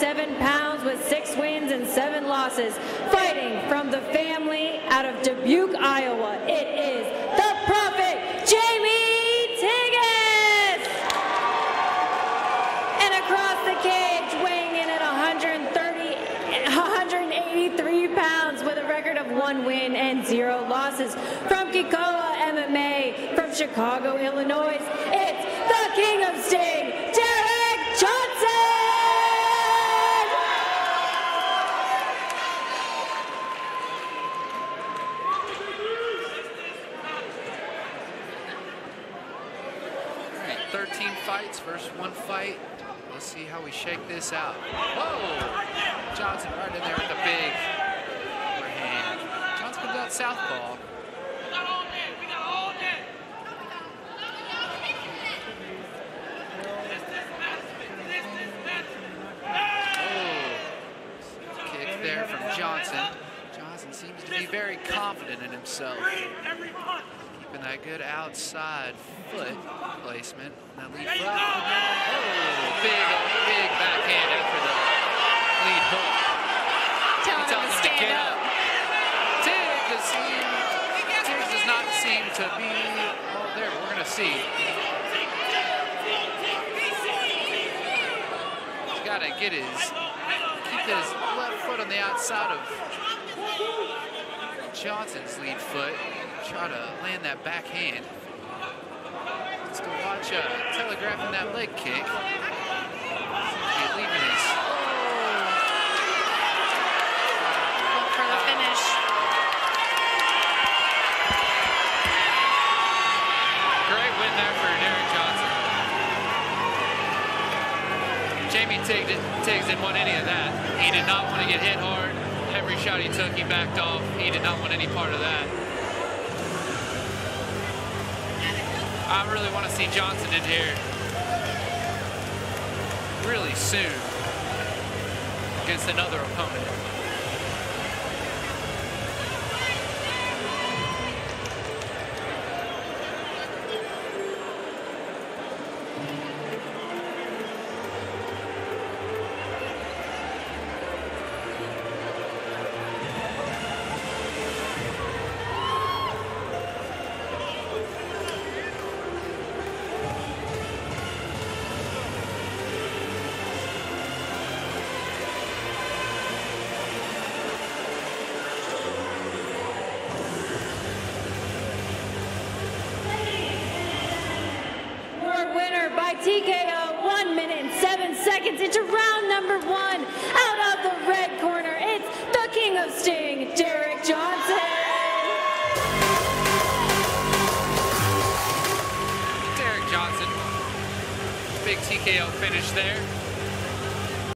187 pounds with 6 wins and 7 losses, fighting from the family out of Dubuque, Iowa. It is the Prophet, Jamie Tigas! And across the cage, weighing in at 183 pounds with a record of 1 win and 0 losses, from Kikoa MMA from Chicago, Illinois, it's the King of Sting, Derek Johnson! All right, 13 fights versus 1 fight. Let's see how we shake this out. Whoa! Johnson right in there with the big overhand. Johnson comes out southpaw. Kick there from Johnson. Johnson seems to be very confident in himself. Keeping that good outside foot placement. That lead foot. Oh, big backhand after the lead hook. Telling him to stand up. Tiggs does not seem to be there. We're going to see. He's got to keep his left foot on the outside of Johnson's lead foot. Try to land that backhand. Just to watch telegraphing that leg kick. Leaving his. Look for the finish. Great win there for Derek Johnson. Jamie Tiggs didn't want any of that. He did not want to get hit hard. Every shot he took, he backed off. He did not want any part of that. I really want to see Johnson in here really soon against another opponent. TKO, 1 minute and 7 seconds into round number 1. Out of the red corner, it's the King of Sting, Derek Johnson. Derek Johnson, big TKO finish there.